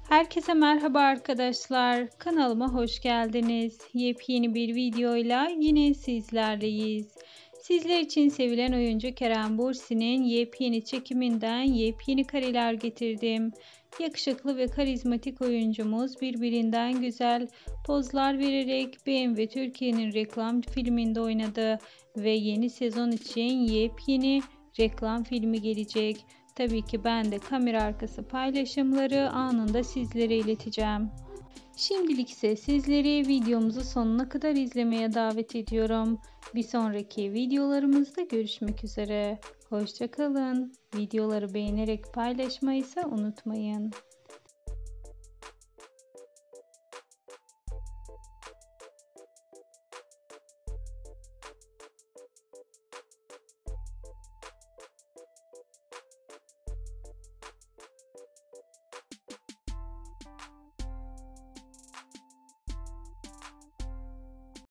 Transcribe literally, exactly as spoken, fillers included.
Herkese merhaba arkadaşlar. Kanalıma hoş geldiniz. Yepyeni bir videoyla yine sizlerleyiz. Sizler için sevilen oyuncu Kerem Bürsin'in yepyeni çekiminden yepyeni kareler getirdim. Yakışıklı ve karizmatik oyuncumuz birbirinden güzel pozlar vererek B M W Türkiye'nin reklam filminde oynadı ve yeni sezon için yepyeni reklam filmi gelecek. Tabii ki ben de kamera arkası paylaşımları anında sizlere ileteceğim. Şimdilik ise sizleri videomuzu sonuna kadar izlemeye davet ediyorum. Bir sonraki videolarımızda görüşmek üzere. Hoşça kalın. Videoları beğenerek paylaşmayı ise unutmayın.